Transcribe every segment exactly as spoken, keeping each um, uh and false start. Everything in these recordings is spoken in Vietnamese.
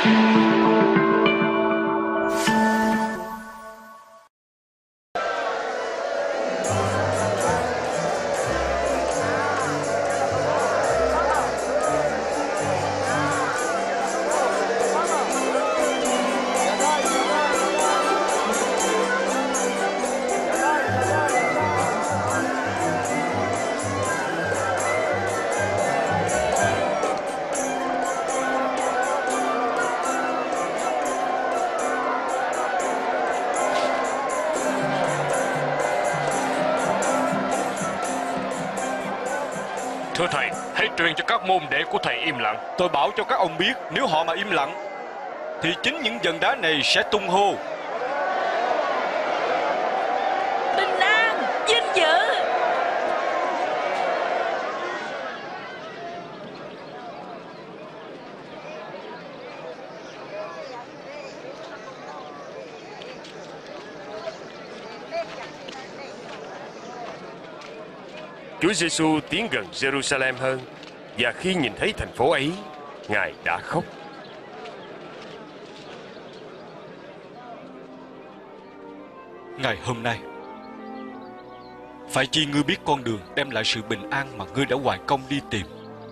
Thưa thầy, hãy truyền cho các môn đệ của thầy im lặng. Tôi bảo cho các ông biết, nếu họ mà im lặng thì chính những dần đá này sẽ tung hô. Bình an, vinh dự. Chúa Giêsu tiến gần Jerusalem hơn, và khi nhìn thấy thành phố ấy, Ngài đã khóc. Ngày hôm nay, phải chi ngươi biết con đường đem lại sự bình an mà ngươi đã hoài công đi tìm.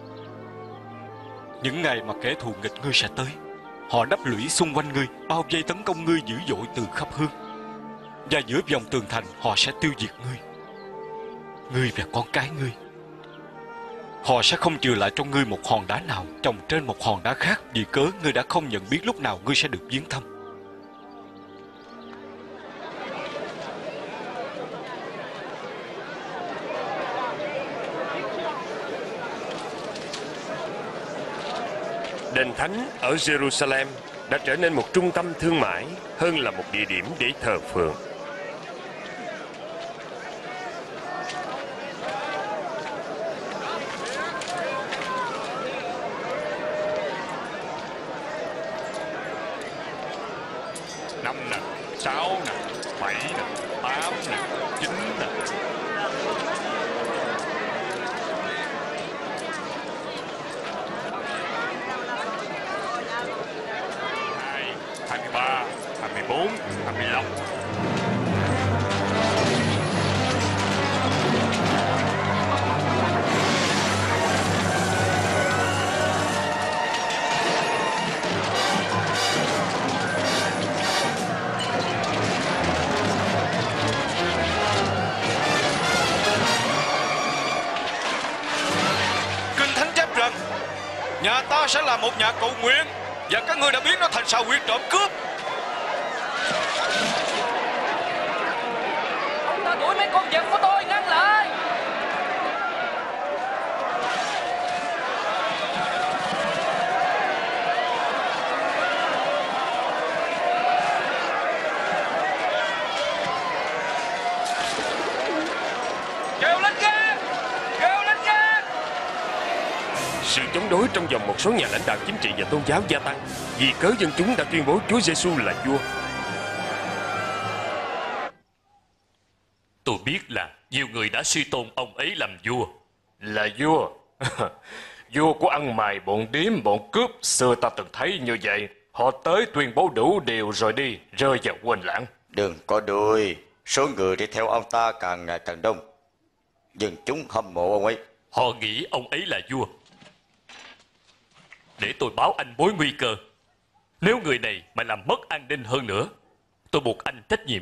Những ngày mà kẻ thù nghịch ngươi sẽ tới, họ đắp lũy xung quanh ngươi, bao vây tấn công ngươi dữ dội từ khắp hướng, và giữa vòng tường thành họ sẽ tiêu diệt ngươi, ngươi và con cái ngươi. Họ sẽ không chừa lại cho ngươi một hòn đá nào chồng trên một hòn đá khác, vì cớ ngươi đã không nhận biết lúc nào ngươi sẽ được viếng thăm. Đền Thánh ở Jerusalem đã trở nên một trung tâm thương mại hơn là một địa điểm để thờ phượng. Năm nè, sáu nè, bảy nè, tám nè, chín nè. Hai, hai mươi ba, hai mươi bốn, hai mươi lăm. Nhà ta sẽ là một nhà cầu nguyện, và các ngươi đã biến nó thành sao huyệt trộm cướp. Ông ta đuổi mấy con vật của tôi, ngăn lại. Kêu lên gan, kêu lên gan. Sự chống đối trong vòng một số nhà lãnh đạo chính trị và tôn giáo gia tăng, vì cớ dân chúng đã tuyên bố Chúa Giêsu là vua. Tôi biết là nhiều người đã suy tôn ông ấy làm vua. Là vua? Vua của ăn mày, bọn điếm, bọn cướp, xưa ta từng thấy như vậy. Họ tới tuyên bố đủ điều rồi đi, rơi vào quên lãng. Đừng có đuổi, số người đi theo ông ta càng ngày càng đông. Dân chúng hâm mộ ông ấy. Họ nghĩ ông ấy là vua. Để tôi báo anh mối nguy cơ. Nếu người này mà làm mất an ninh hơn nữa, tôi buộc anh trách nhiệm.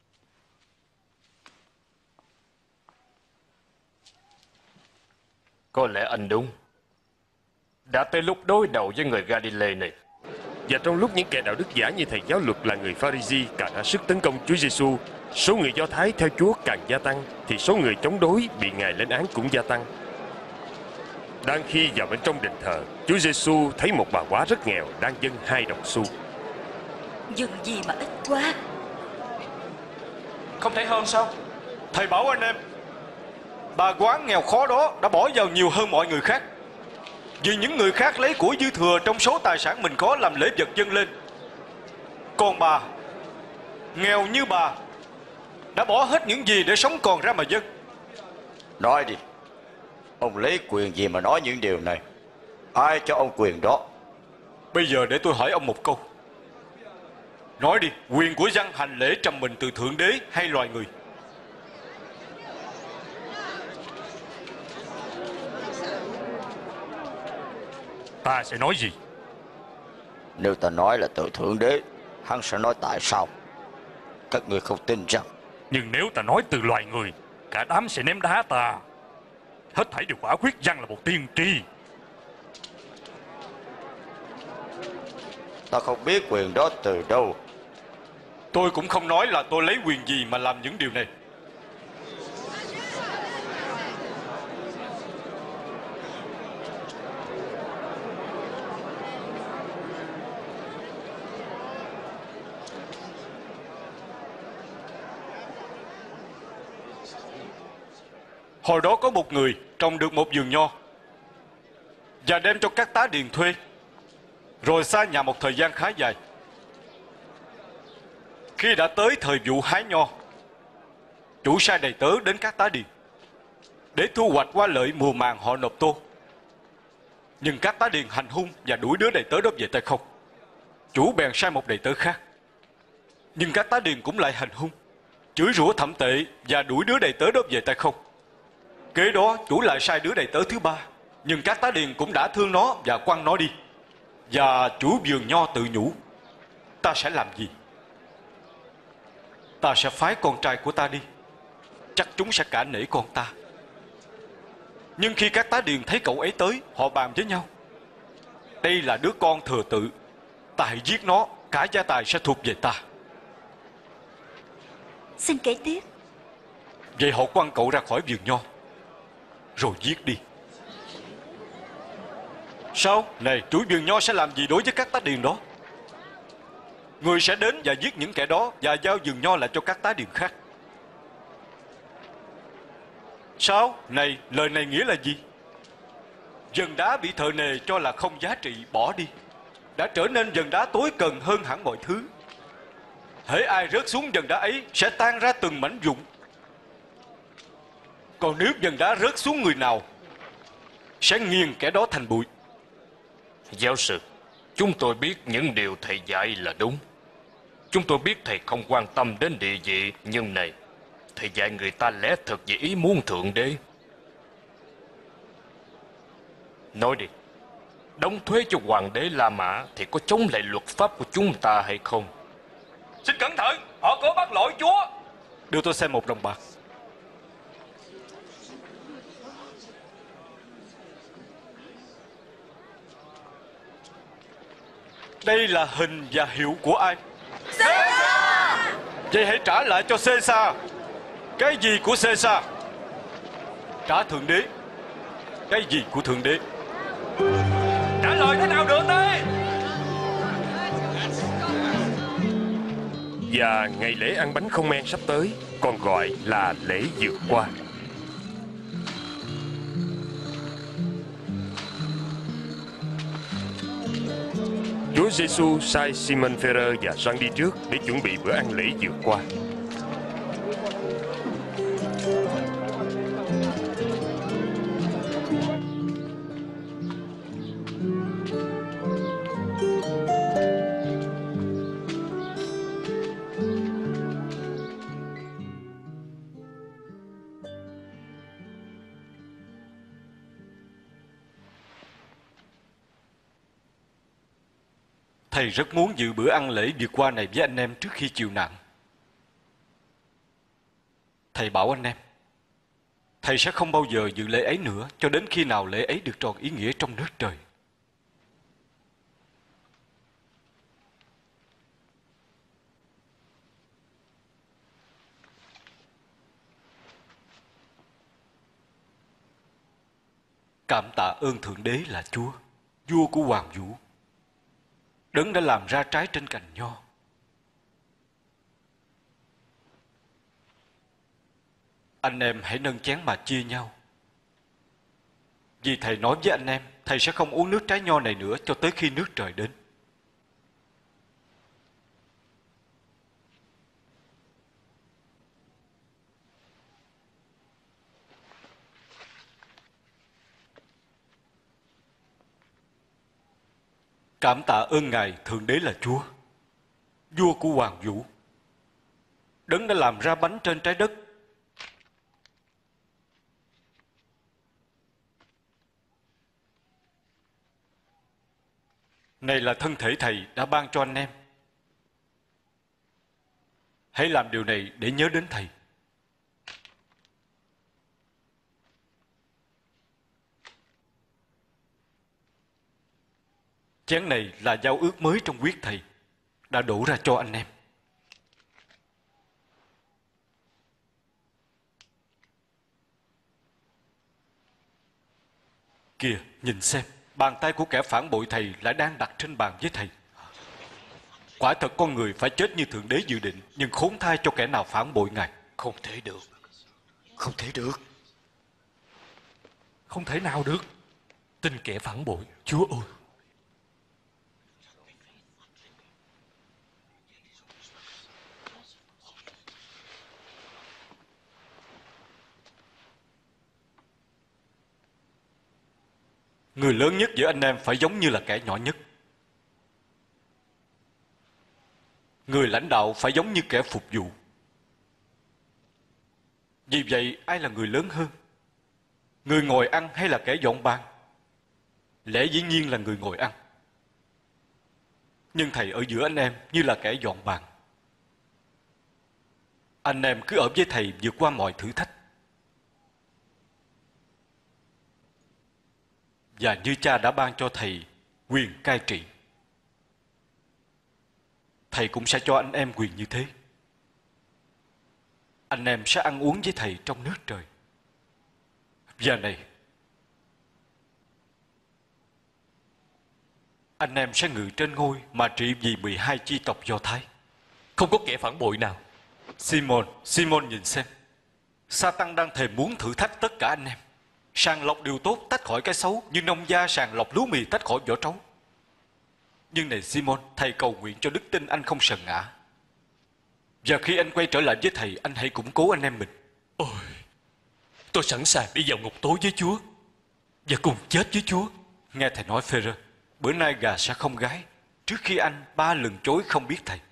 Có lẽ anh đúng. Đã tới lúc đối đầu với người Galilee này. Và trong lúc những kẻ đạo đức giả như thầy giáo luật là người Pha-ri-si càng ra sức tấn công Chúa Giêsu, số người Do Thái theo Chúa càng gia tăng, thì số người chống đối bị Ngài lên án cũng gia tăng. Đang khi vào bên trong đền thờ, Chúa Giêsu thấy một bà quá rất nghèo đang dâng hai đồng xu. Dừng gì mà ít quá. Không thể hơn sao? Thầy bảo anh em, bà quá nghèo khó đó đã bỏ vào nhiều hơn mọi người khác, vì những người khác lấy của dư thừa trong số tài sản mình có làm lễ vật dâng lên. Còn bà, nghèo như bà, đã bỏ hết những gì để sống còn ra mà dâng. Nói đi, ông lấy quyền gì mà nói những điều này? Ai cho ông quyền đó? Bây giờ để tôi hỏi ông một câu. Nói đi, quyền của dân hành lễ trầm mình từ Thượng Đế hay loài người? Ta sẽ nói gì? Nếu ta nói là từ Thượng Đế, hắn sẽ nói tại sao. Các người không tin rằng. Nhưng nếu ta nói từ loài người, cả đám sẽ ném đá ta. Hết thảy đều quả quyết rằng là một tiên tri. Ta không biết quyền đó từ đâu. Tôi cũng không nói là tôi lấy quyền gì mà làm những điều này. Hồi đó có một người trồng được một vườn nho và đem cho các tá điền thuê, rồi xa nhà một thời gian khá dài. Khi đã tới thời vụ hái nho, chủ sai đầy tớ đến các tá điền để thu hoạch qua lợi mùa màng họ nộp tô. Nhưng các tá điền hành hung và đuổi đứa đầy tớ đó về tay không. Chủ bèn sai một đầy tớ khác, nhưng các tá điền cũng lại hành hung, chửi rủa thậm tệ và đuổi đứa đầy tớ đó về tay không. Kế đó chủ lại sai đứa đầy tớ thứ ba, nhưng các tá điền cũng đã thương nó và quăng nó đi. Và chủ vườn nho tự nhủ, ta sẽ làm gì? Ta sẽ phái con trai của ta đi, chắc chúng sẽ cả nể con ta. Nhưng khi các tá điền thấy cậu ấy tới, họ bàn với nhau, đây là đứa con thừa tự, ta hãy giết nó, cả gia tài sẽ thuộc về ta. Xin kể tiếp. Vậy họ quăng cậu ra khỏi vườn nho, rồi giết đi. Sao? Này, chủ vườn nho sẽ làm gì đối với các tá điền đó? Người sẽ đến và giết những kẻ đó và giao vườn nho lại cho các tá điền khác. Sao? Này, lời này nghĩa là gì? Vần đá bị thợ nề cho là không giá trị bỏ đi đã trở nên vần đá tối cần hơn hẳn mọi thứ. Hễ ai rớt xuống vần đá ấy sẽ tan ra từng mảnh vụn. Còn nếu vần đá rớt xuống người nào, sẽ nghiền kẻ đó thành bụi. Giáo sư, chúng tôi biết những điều thầy dạy là đúng. Chúng tôi biết thầy không quan tâm đến địa vị, nhưng này, thầy dạy người ta lẽ thật về ý muốn Thượng Đế. Nói đi, đóng thuế cho hoàng đế La Mã thì có chống lại luật pháp của chúng ta hay không? Xin cẩn thận, họ có bắt lỗi Chúa. Đưa tôi xem một đồng bạc. Đây là hình và hiệu của ai? Caesar! Vậy hãy trả lại cho Caesar. Cái gì của Caesar? Trả Thượng Đế. Cái gì của Thượng Đế? Trả lời thế nào được đây? Và ngày lễ ăn bánh không men sắp tới, còn gọi là lễ vượt qua. Chúa Giêsu sai Simon Phaerơ và Gioan đi trước để chuẩn bị bữa ăn lễ vượt qua. Thầy rất muốn dự bữa ăn lễ vượt qua này với anh em trước khi chịu nạn. Thầy bảo anh em, thầy sẽ không bao giờ dự lễ ấy nữa cho đến khi nào lễ ấy được tròn ý nghĩa trong nước trời. Cảm tạ ơn Thượng Đế là Chúa, vua của hoàng vũ, Đấng đã làm ra trái trên cành nho. Anh em hãy nâng chén mà chia nhau. Vì thầy nói với anh em, thầy sẽ không uống nước trái nho này nữa cho tới khi nước trời đến. cảm tạ ơn Ngài Thượng Đế là Chúa, vua của Hoàng Vũ, Đấng đã làm ra bánh trên trái đất. Này là thân thể Thầy đã ban cho anh em. Hãy làm điều này để nhớ đến Thầy. Chén này là giao ước mới trong huyết Thầy đã đổ ra cho anh em. Kìa, nhìn xem, bàn tay của kẻ phản bội Thầy lại đang đặt trên bàn với Thầy. Quả thật con người phải chết như Thượng Đế dự định, nhưng khốn thay cho kẻ nào phản bội Ngài. Không thể được. Không thể được. Không thể nào được. Tin kẻ phản bội, Chúa ơi. Người lớn nhất giữa anh em phải giống như là kẻ nhỏ nhất. Người lãnh đạo phải giống như kẻ phục vụ. Vì vậy, ai là người lớn hơn? Người ngồi ăn hay là kẻ dọn bàn? Lẽ dĩ nhiên là người ngồi ăn. Nhưng Thầy ở giữa anh em như là kẻ dọn bàn. Anh em cứ ở với Thầy vượt qua mọi thử thách. Và như Cha đã ban cho Thầy quyền cai trị, Thầy cũng sẽ cho anh em quyền như thế. Anh em sẽ ăn uống với Thầy trong nước trời. Và này, anh em sẽ ngự trên ngôi mà trị vì mười hai chi tộc Do Thái. Không có kẻ phản bội nào. Simon, Simon nhìn xem, Sa-tăng đang thèm muốn thử thách tất cả anh em, sàng lọc điều tốt tách khỏi cái xấu, như nông gia sàng lọc lúa mì tách khỏi vỏ trấu. Nhưng này Simon, Thầy cầu nguyện cho đức tin anh không sần ngã. Và khi anh quay trở lại với Thầy, anh hãy củng cố anh em mình. Ôi, tôi sẵn sàng đi vào ngục tối với Chúa và cùng chết với Chúa. Nghe Thầy nói Phêrô, bữa nay gà sẽ không gáy trước khi anh ba lần chối không biết Thầy.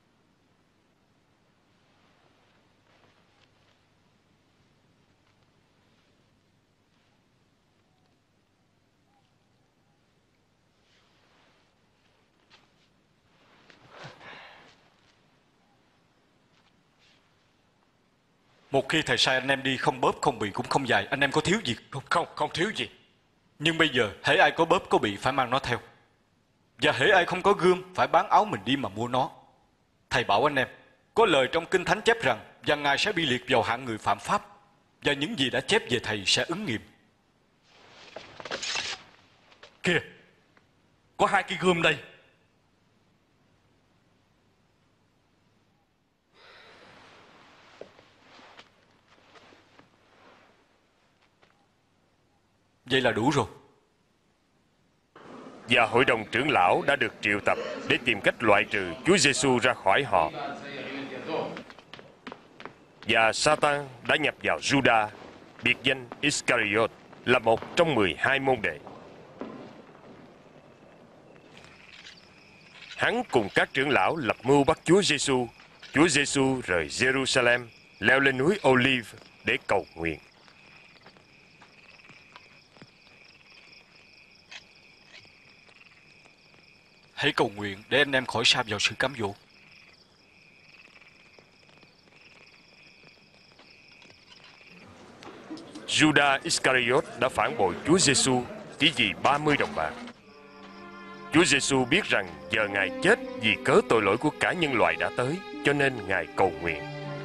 Một khi Thầy sai anh em đi không bóp, không bị cũng không dài, anh em có thiếu gì không? Không, không thiếu gì. Nhưng bây giờ, hễ ai có bóp có bị phải mang nó theo. Và hễ ai không có gươm phải bán áo mình đi mà mua nó. Thầy bảo anh em, có lời trong Kinh Thánh chép rằng và Ngài sẽ bị liệt vào hạng người phạm pháp, và những gì đã chép về Thầy sẽ ứng nghiệm. Kìa, có hai cây gươm đây. Vậy là đủ rồi. Và hội đồng trưởng lão đã được triệu tập để tìm cách loại trừ Chúa Giêsu ra khỏi họ. Và Satan đã nhập vào Juda, biệt danh Iscariot, là một trong mười hai môn đệ. Hắn cùng các trưởng lão lập mưu bắt Chúa Giêsu. Chúa Giêsu rời Jerusalem, leo lên núi Olive để cầu nguyện. Hãy cầu nguyện để anh em khỏi sa vào sự cám dỗ. Judas Iscariot đã phản bội Chúa Giêsu chỉ vì ba mươi đồng bạc. Chúa Giêsu biết rằng giờ Ngài chết vì cớ tội lỗi của cả nhân loại đã tới, cho nên Ngài cầu nguyện.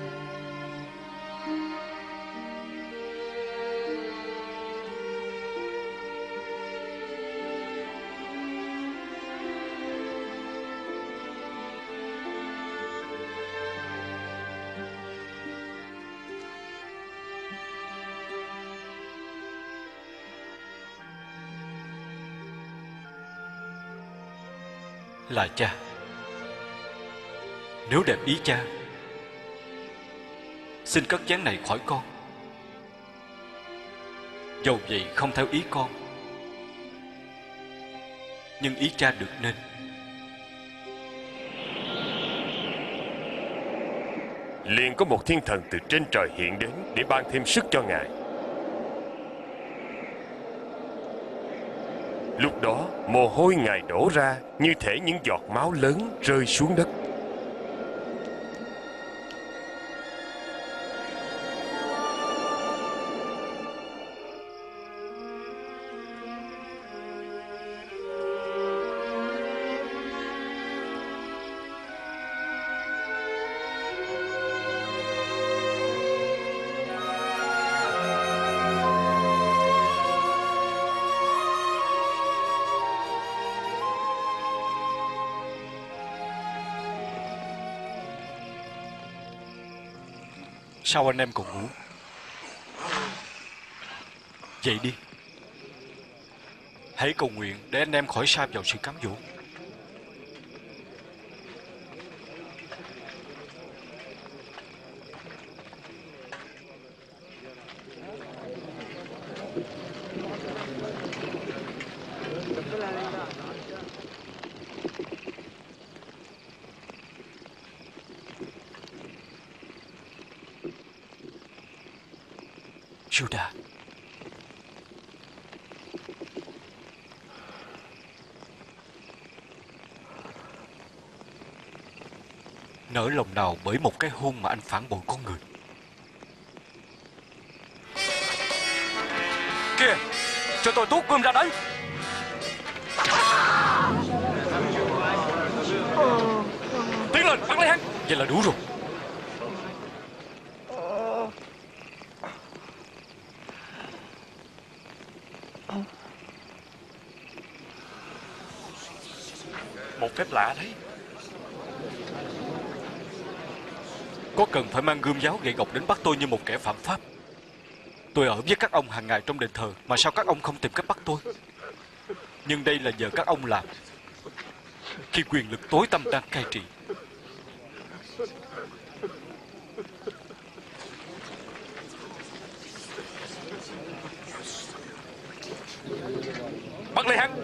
Là Cha, nếu đẹp ý Cha, xin cất chén này khỏi con. Dầu vậy không theo ý con, nhưng ý cha được nên. Liền có một thiên thần từ trên trời hiện đến để ban thêm sức cho ngài. Lúc đó mồ hôi ngài đổ ra như thể những giọt máu lớn rơi xuống đất. Sao anh em còn ngủ? Dậy đi. Hãy cầu nguyện để anh em khỏi sa vào sự cám dỗ. Judas, nỡ lòng nào bởi một cái hôn mà anh phản bội con người. Kìa, cho tôi tuốt gươm ra đấy. Tiến lên, bắt lấy hắn. Vậy là đủ rồi. Một phép lạ đấy. Có cần phải mang gươm giáo gậy gộc đến bắt tôi như một kẻ phạm pháp? Tôi ở với các ông hàng ngày trong đền thờ, mà sao các ông không tìm cách bắt tôi? Nhưng đây là giờ các ông làm, khi quyền lực tối tăm đang cai trị. Bắt lấy hắn.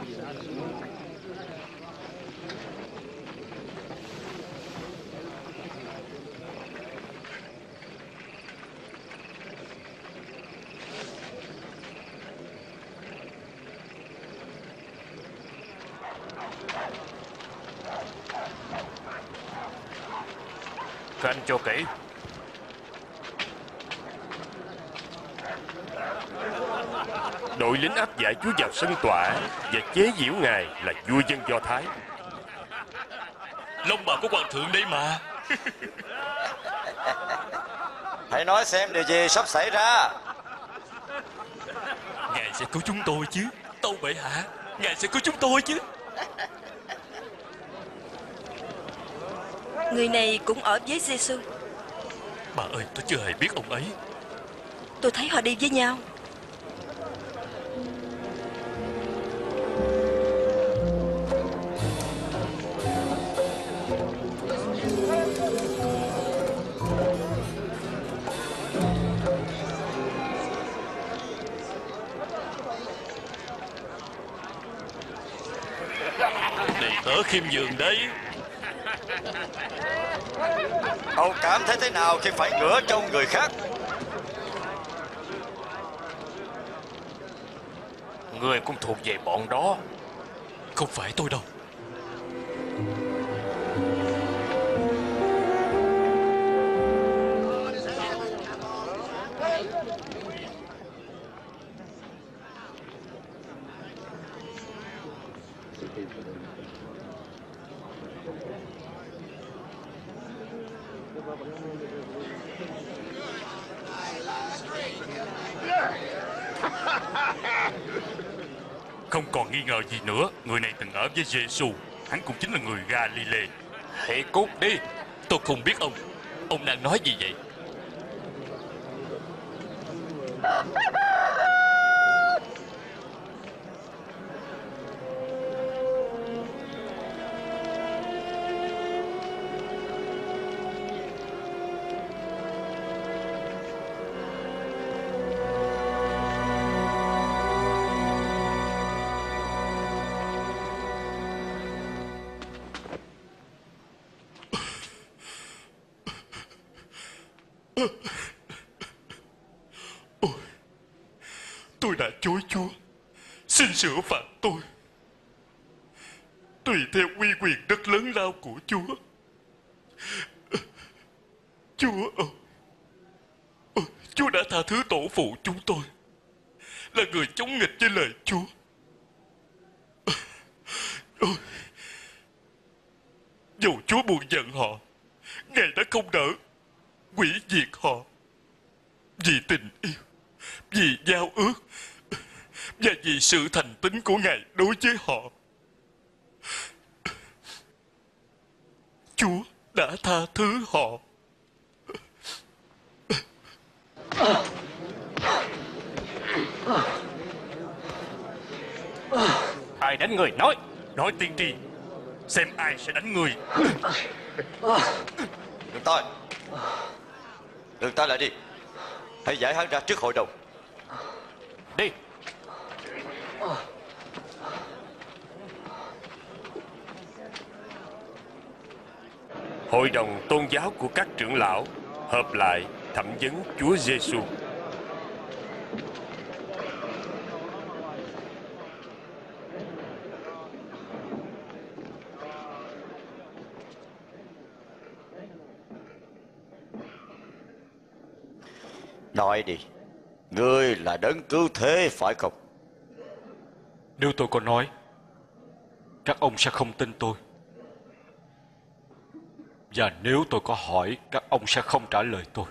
Canh cho kỹ. Đội lính áp giải Chúa vào sân tòa và chế giễu ngài là vua dân Do Thái. Long bào của hoàng thượng đây mà. Hãy nói xem điều gì sắp xảy ra. Ngài sẽ cứu chúng tôi chứ. Tâu bệ hạ, ngài sẽ cứu chúng tôi chứ. Người này cũng ở với Giê-xu. Bà ơi, tôi chưa hề biết ông ấy. Tôi thấy họ đi với nhau. Đầy tớ khiêm nhường đấy. Ông cảm thấy thế nào khi phải ngửa trông người khác? Người cũng thuộc về bọn đó. Không phải tôi đâu. Không còn nghi ngờ gì nữa, người này từng ở với Giê-xu. Hắn cũng chính là người Ga-li-lê. Hãy cút đi. Tôi không biết ông. Ông đang nói gì vậy? Ôi, tôi đã chối Chúa, xin sửa phạt tôi. Tùy theo uy quyền rất lớn lao của Chúa. Chúa ơi, ôi, Chúa đã tha thứ tổ phụ chúng tôi, là người chống nghịch với lời Chúa. Ôi, dầu Chúa buồn giận họ, Ngài đã không nỡ hủy diệt họ. Vì tình yêu, vì giao ước và vì sự thành tín của Ngài đối với họ, Chúa đã tha thứ họ. Ai đánh người nói? Nói tiên tri, xem ai sẽ đánh người. Đừng tay, đừng tay lại đi. Hãy giải hắn ra trước hội đồng. Đi. Hội đồng tôn giáo của các trưởng lão họp lại thẩm vấn Chúa Giêsu. Nói đi, ngươi là đấng cứu thế phải không? Nếu tôi có nói, các ông sẽ không tin tôi. Và nếu tôi có hỏi, các ông sẽ không trả lời tôi.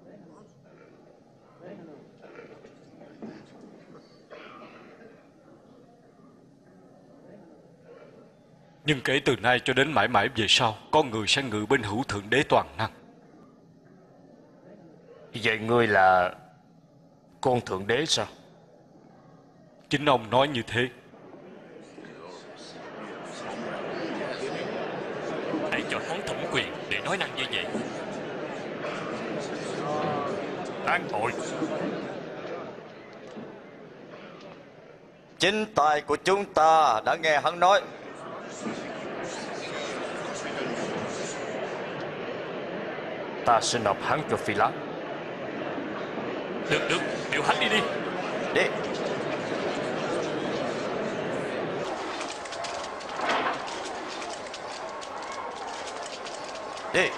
Nhưng kể từ nay cho đến mãi mãi về sau, con người sẽ ngự bên hữu Thượng Đế toàn năng. Vậy ngươi là con Thượng Đế sao? Chính ông nói như thế. Hãy cho hắn thẩm quyền để nói năng như vậy. Án tội. Chính tài của chúng ta đã nghe hắn nói. Ta sẽ nộp hắn cho Phi-lát. Được, được, điều hắn đi đi. Đi. Đi.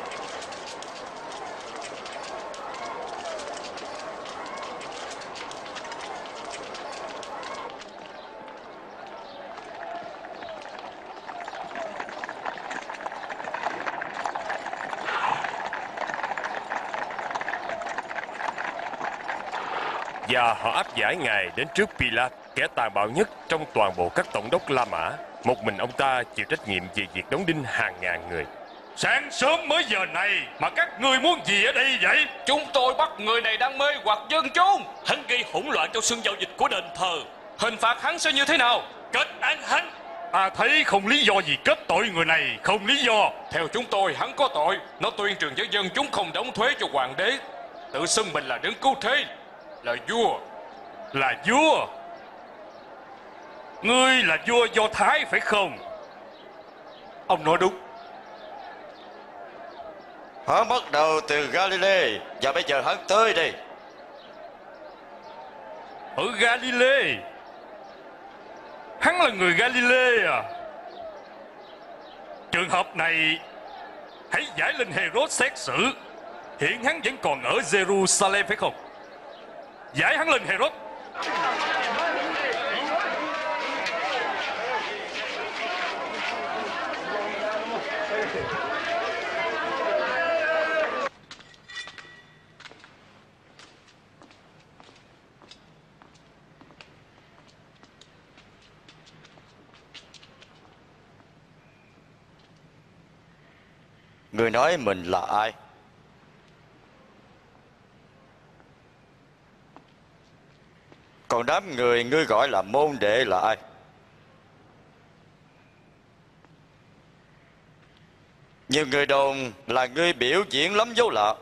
Và họ áp giải Ngài đến trước Pi-lát, kẻ tàn bạo nhất trong toàn bộ các tổng đốc La Mã. Một mình ông ta chịu trách nhiệm về việc đóng đinh hàng ngàn người. Sáng sớm mới giờ này mà các ngươi muốn gì ở đây vậy? Chúng tôi bắt người này đang mê hoặc dân chúng. Hắn gây hỗn loạn trong sân giao dịch của đền thờ. Hình phạt hắn sẽ như thế nào? Kết án hắn. Ta thấy không lý do gì kết tội người này, không lý do. Theo chúng tôi, hắn có tội. Nó tuyên truyền với dân chúng không đóng thuế cho hoàng đế, tự xưng mình là đấng cứu thế, là vua. Là vua? Ngươi là vua Do Thái phải không? Ông nói đúng. Hắn bắt đầu từ Galilee và bây giờ hắn tới đây. Ở Galilee? Hắn là người Galilee à? Trường hợp này hãy giải lên Herod xét xử. Hiện hắn vẫn còn ở Jerusalem phải không? Giải hắn lên Herod. Người nói mình là ai? Còn đám người ngươi gọi là môn đệ là ai? Nhiều người đồn là ngươi biểu diễn lắm dấu lạ.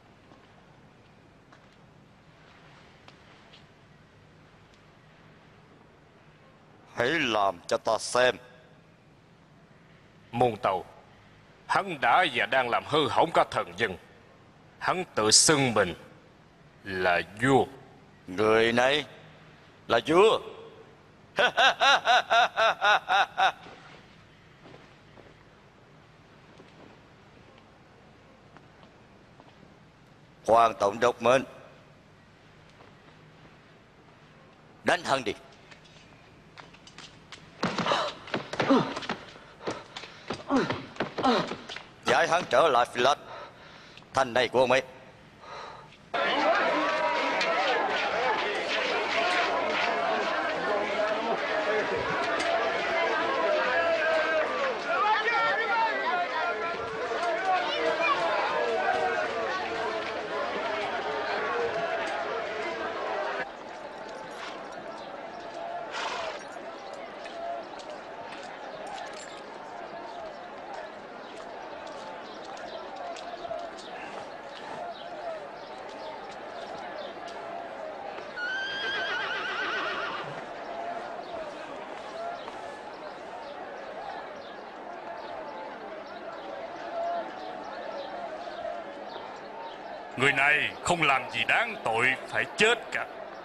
Hãy làm cho ta xem. Môn Tàu, hắn đã và đang làm hư hỏng cả thần dân. Hắn tự xưng mình là vua. Người này là vua. Hoàng tổng đốc mệnh, đánh hắn đi. Giải hắn trở lại Phi Lát, thành này của ông ấy. Người này không làm gì đáng tội phải chết cả.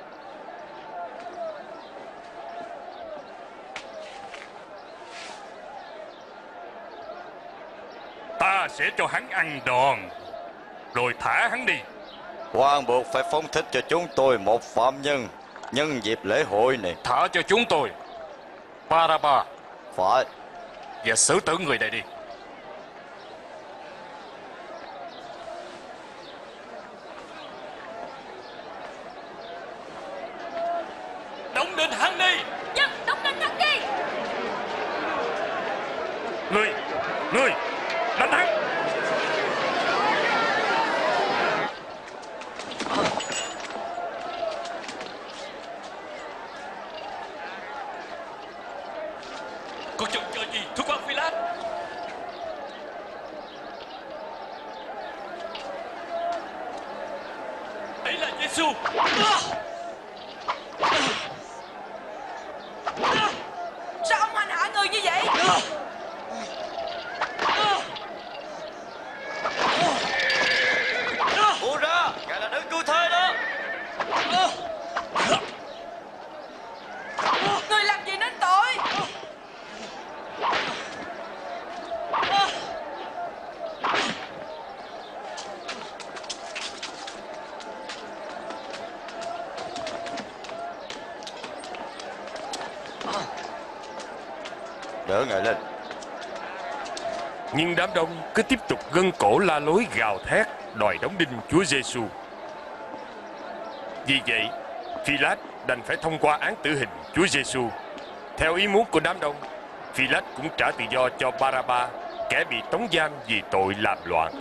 Ta sẽ cho hắn ăn đòn, rồi thả hắn đi. Hoàng buộc phải phóng thích cho chúng tôi một phạm nhân nhân dịp lễ hội này. Thả cho chúng tôi Baraba Phải. và xử tử người này đi. Đóng đinh hắn đi. Dân, đóng đinh hắn đi. Ngươi, ngươi, đánh hắn. Còn chần chờ gì thưa quan Phi Lát? Ấy là Giêsu. Sao ông hành hạ người như vậy? Buông ra, ngài là đấng cứu thế đó. Người làm gì nên tội? Đỡ ngài lên. Nhưng đám đông cứ tiếp tục gân cổ la lối gào thét đòi đóng đinh Chúa Giêsu. Vì vậy, Phi-lát đành phải thông qua án tử hình Chúa Giêsu. Theo ý muốn của đám đông, Phi-lát cũng trả tự do cho Baraba, kẻ bị tống giam vì tội làm loạn.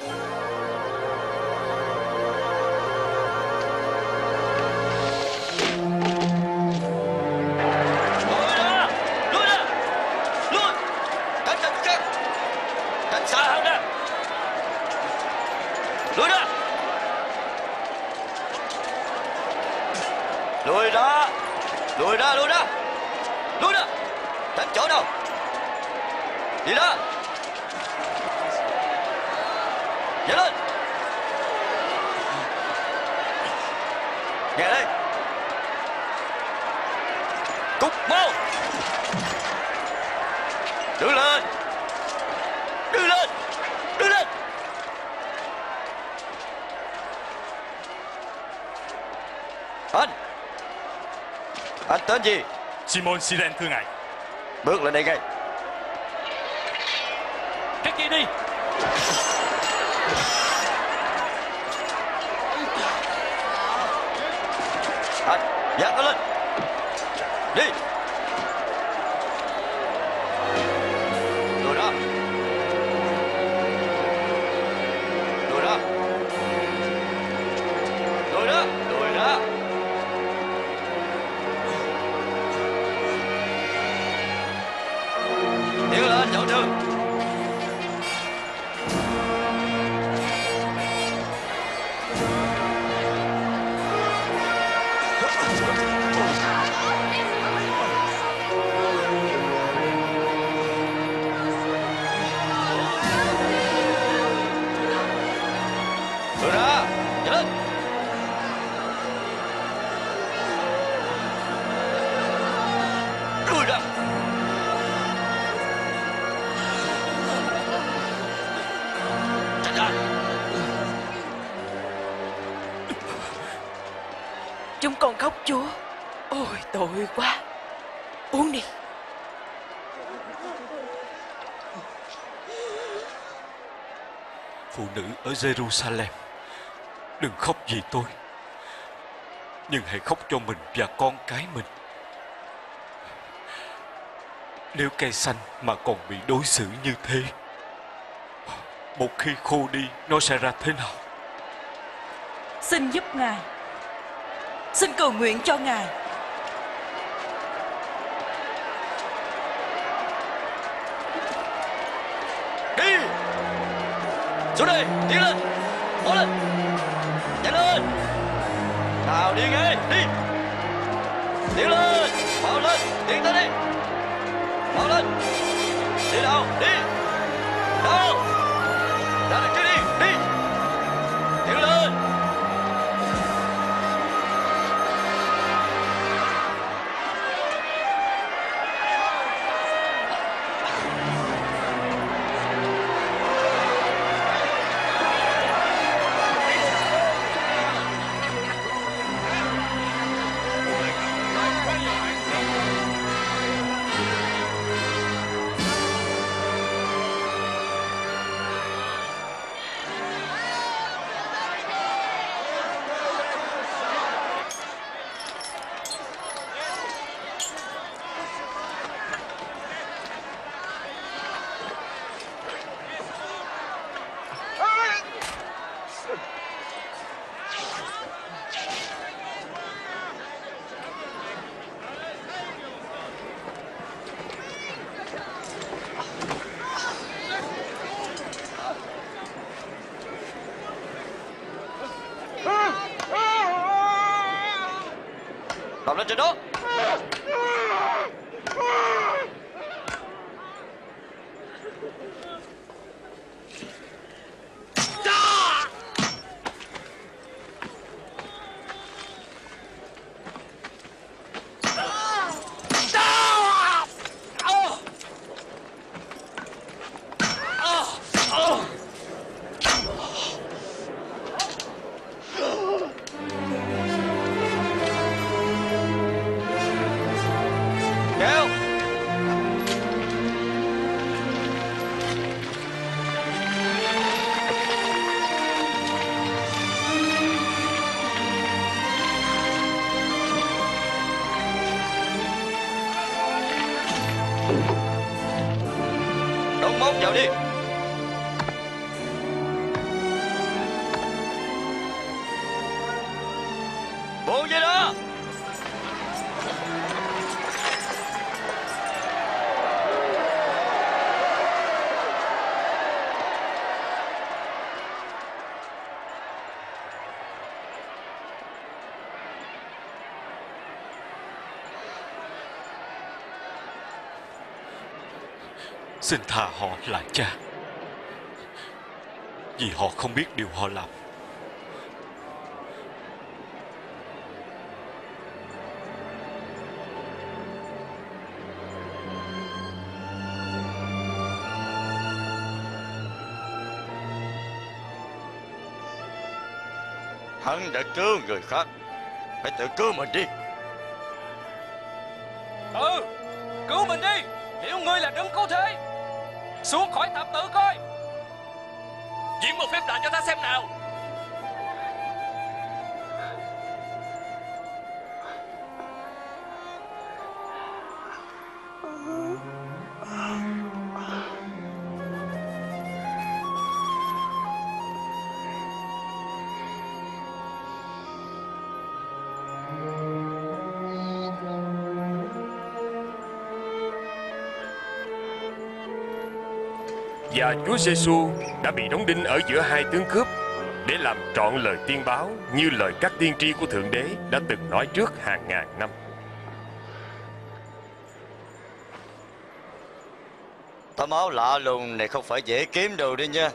Lùi ra, lùi ra, lùi. Tránh ra trước. Tránh xa hơn ra. Lùi ra. Lùi ra, lùi ra, lùi ra, lùi ra. Tránh chỗ đâu. Đi ra. Nhảy lên. Nhảy lên. Cút mau. Đứng lên. Đứng lên. Đứng lên. Anh. Anh tên gì? Simon Siren thưa ngài. Bước lên đây ngay. Cái kia đi. Anh, dắt nó lên. Đi. Lùi ra. Lùi ra. Lùi ra. Lùi ra. Tiến lên, dạo đường. Chúng con khóc Chúa. Ôi tội quá. Uống đi. Phụ nữ ở Jerusalem, đừng khóc vì tôi, nhưng hãy khóc cho mình và con cái mình. Nếu cây xanh mà còn bị đối xử như thế, một khi khô đi nó sẽ ra thế nào? Xin giúp Ngài. Xin cầu nguyện cho Ngài. Đi! Xuống đây! Tiến lên! Bỏ lên! Nhanh lên! Nào đi ngay! Đi! Tiến lên! Bỏ lên! Tiến tới đi! Bỏ lên! Đi đâu? Đi! Đâu? Ra được chứ đi! Đi! Tiến lên! Cầm lên trên đó. Kéo. Đóng móc vào đi. Bộ dây đó. Xin tha họ là cha, vì họ không biết điều họ làm. Hắn đã cứu người khác, hãy tự cứu mình đi. Ừ, cứu mình đi. Liệu ngươi là đấng cứu thế? Xuống khỏi thập tự coi. Diễn một phép lạ cho ta xem nào. Và Chúa Giêsu đã bị đóng đinh ở giữa hai tướng cướp để làm trọn lời tiên báo như lời các tiên tri của Thượng Đế đã từng nói trước hàng ngàn năm. Tấm áo lạ lùng này không phải dễ kiếm đâu đi nha.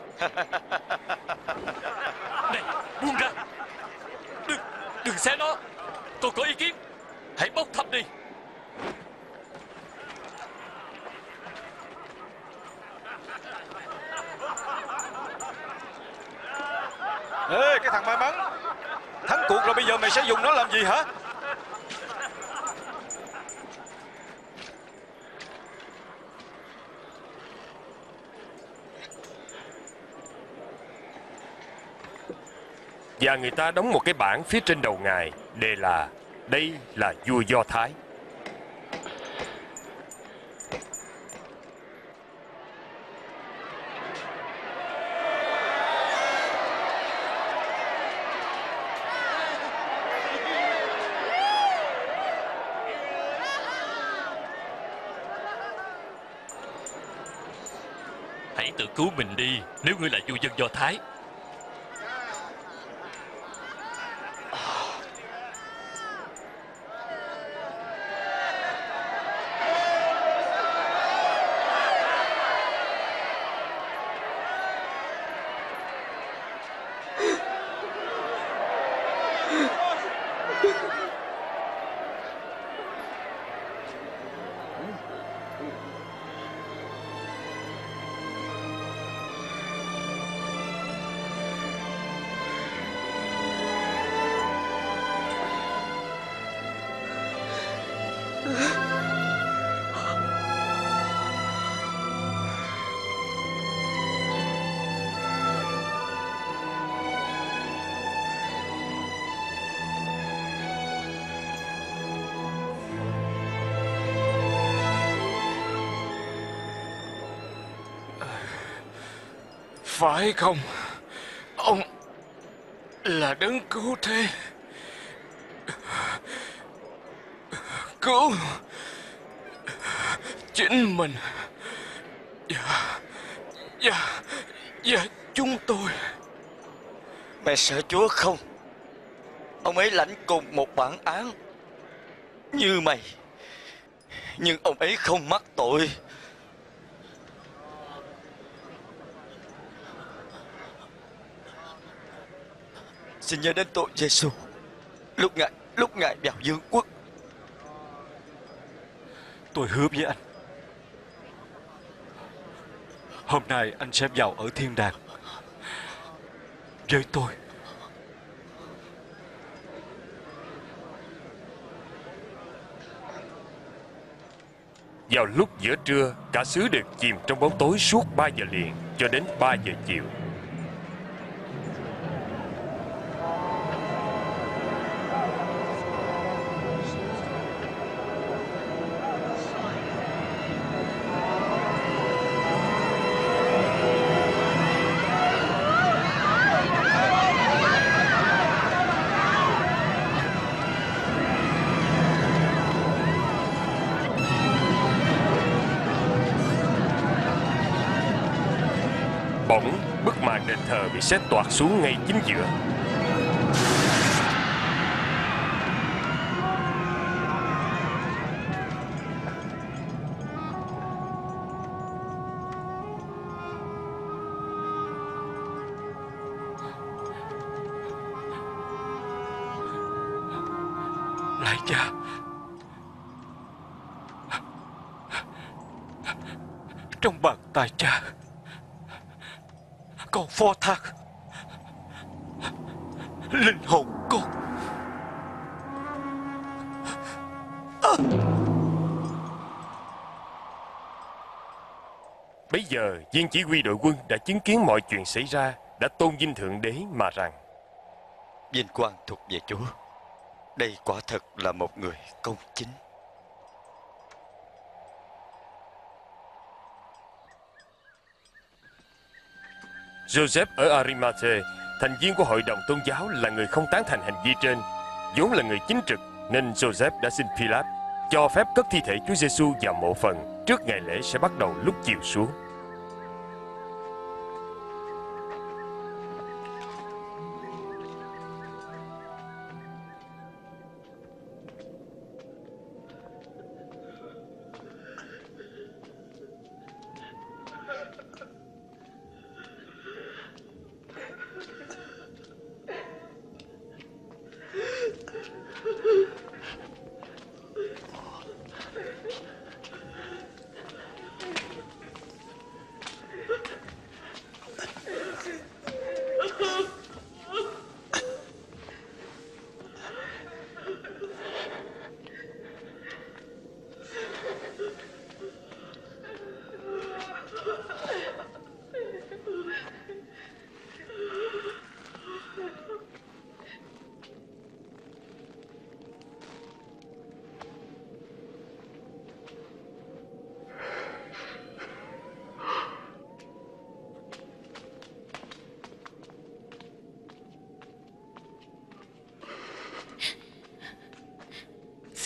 Này, buông ra. Đừng, đừng xé nó. Tôi có ý kiến. Hãy bốc thăm đi. Ê, cái thằng may mắn, thắng cuộc rồi bây giờ mày sẽ dùng nó làm gì hả? Và người ta đóng một cái bảng phía trên đầu ngài, đề là đây là vua Do Thái. Hãy tự cứu mình đi nếu ngươi là vua dân Do Thái. Phải không? Ông là đấng cứu thế. Cứu chính mình và, và, và chúng tôi. Mẹ sợ Chúa không? Ông ấy lãnh cùng một bản án như mày, nhưng ông ấy không mắc tội. Xin nhớ đến tội Giêsu lúc ngài lúc ngài vào vương quốc. Tôi hứa với anh, hôm nay anh sẽ vào ở thiên đàng với tôi. Vào lúc giữa trưa, cả xứ đều chìm trong bóng tối suốt ba giờ liền cho đến ba giờ chiều. Bỗng bức màn đền thờ bị xé toạc xuống ngay chính giữa. Lạy Cha, trong bàn tay Cha con phó thác linh hồn con. À. Bấy giờ viên chỉ huy đội quân đã chứng kiến mọi chuyện xảy ra, đã tôn vinh Thượng Đế mà rằng: Vinh quang thuộc về Chúa. Đây quả thật là một người công chính. Joseph ở Arimathe, thành viên của hội đồng tôn giáo, là người không tán thành hành vi trên. Vốn là người chính trực nên Joseph đã xin Pilate cho phép cất thi thể Chúa Giêsu vào mộ phần trước ngày lễ sẽ bắt đầu lúc chiều xuống.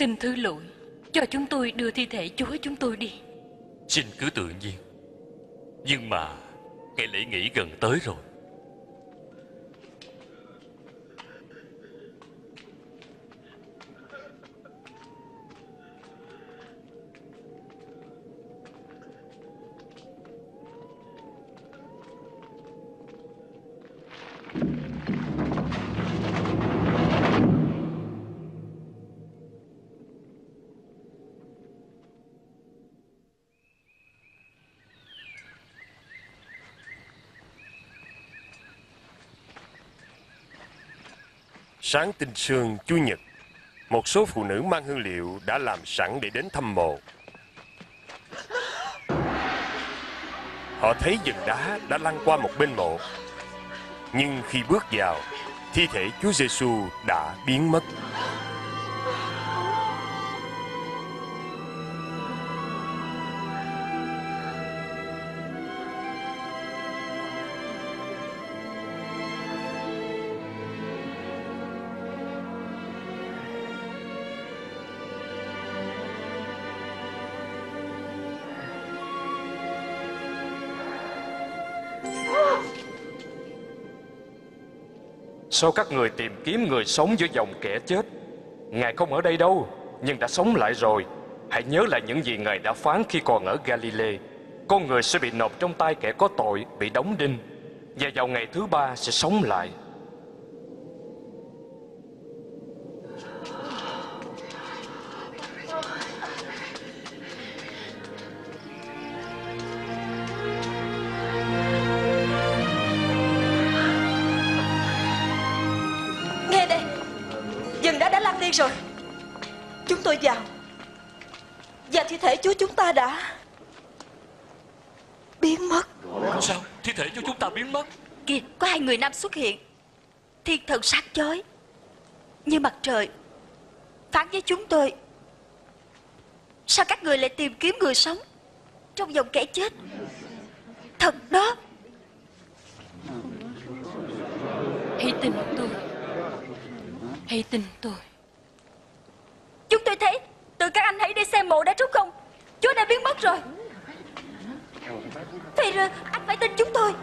Xin thứ lỗi, cho chúng tôi đưa thi thể Chúa chúng tôi đi. Xin cứ tự nhiên. Nhưng mà ngày lễ nghỉ gần tới rồi. Sáng tinh sương Chủ nhật, một số phụ nữ mang hương liệu đã làm sẵn để đến thăm mộ. Họ thấy dần đá đã lăn qua một bên mộ, nhưng khi bước vào, thi thể Chúa Giêsu đã biến mất. Sao các người tìm kiếm người sống giữa dòng kẻ chết? Ngài không ở đây đâu, nhưng đã sống lại rồi. Hãy nhớ lại những gì Ngài đã phán khi còn ở Galilee. Con người sẽ bị nộp trong tay kẻ có tội, bị đóng đinh, và vào ngày thứ ba sẽ sống lại. Rồi, chúng tôi vào, và thi thể Chúa chúng ta đã biến mất. Sao thi thể của chúng ta biến mất? Kìa, có hai người nam xuất hiện. Thiên thần sáng chói như mặt trời, phán với chúng tôi: sao các người lại tìm kiếm người sống trong dòng kẻ chết? Thật đó. Hãy tin tôi, hãy tin tôi. Chúng tôi thấy, từ các anh hãy đi xem mộ đã trống không. Chúa đã biến mất rồi. Peter, anh phải tin chúng tôi.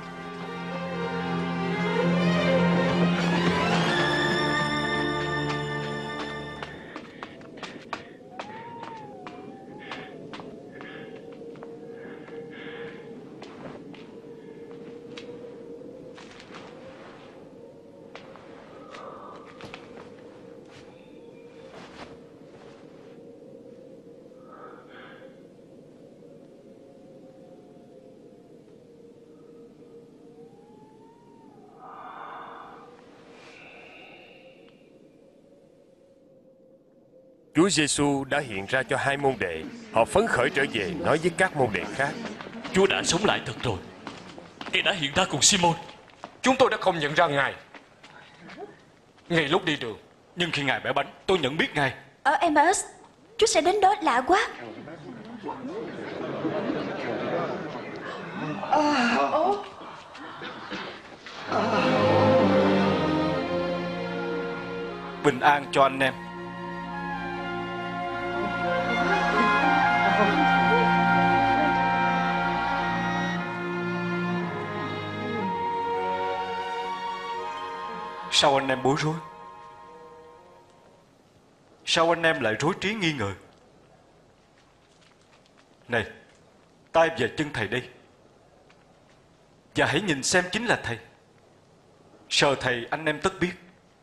Chúa Giêsu đã hiện ra cho hai môn đệ. Họ phấn khởi trở về nói với các môn đệ khác: Chúa đã sống lại thật rồi. Ngài đã hiện ra cùng Simon. Chúng tôi đã không nhận ra Ngài ngay lúc đi đường, nhưng khi Ngài bẻ bánh, tôi nhận biết Ngài. Ở Emmaus, Chúa sẽ đến đó, lạ quá. Bình an cho anh em. Sao anh em bối rối? Sao anh em lại rối trí nghi ngờ? Này, tay và chân thầy đây, và hãy nhìn xem chính là thầy. Sờ thầy anh em tất biết.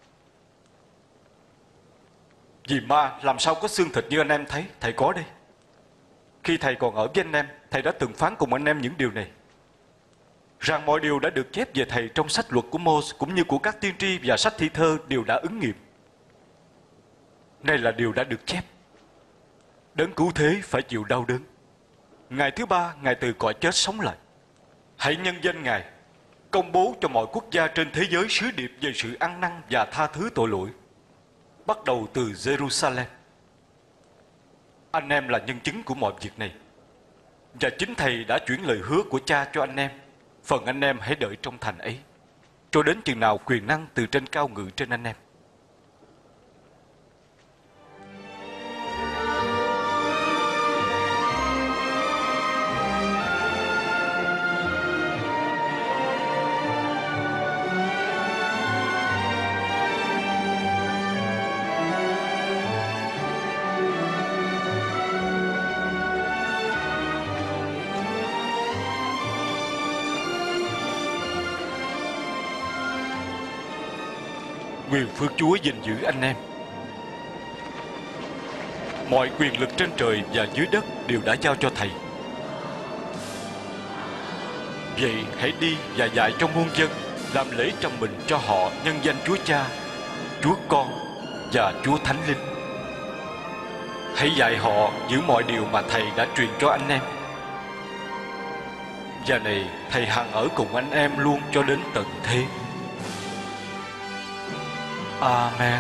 Vì ma làm sao có xương thịt như anh em thấy thầy có đây. Khi thầy còn ở với anh em, thầy đã từng phán cùng anh em những điều này, rằng mọi điều đã được chép về thầy trong sách luật của Mô-se cũng như của các tiên tri và sách thi thơ đều đã ứng nghiệm. Này là điều đã được chép: đấng cứu thế phải chịu đau đớn, ngày thứ ba Ngài từ cõi chết sống lại. Hãy nhân danh Ngài công bố cho mọi quốc gia trên thế giới sứ điệp về sự ăn năn và tha thứ tội lỗi, bắt đầu từ Jerusalem. Anh em là nhân chứng của mọi việc này, và chính thầy đã chuyển lời hứa của cha cho anh em. Phần anh em hãy đợi trong thành ấy, cho đến chừng nào quyền năng từ trên cao ngự trên anh em. Nguyên Phước Chúa gìn giữ anh em. Mọi quyền lực trên trời và dưới đất đều đã giao cho Thầy. Vậy hãy đi và dạy cho muôn dân làm lễ trăm mình cho họ nhân danh Chúa Cha, Chúa Con và Chúa Thánh Linh. Hãy dạy họ giữ mọi điều mà Thầy đã truyền cho anh em. Và này, Thầy hằng ở cùng anh em luôn cho đến tận thế. Amen.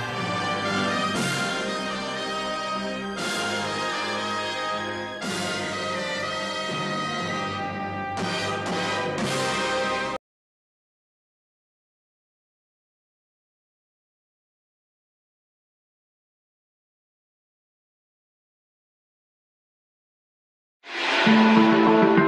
Thank you.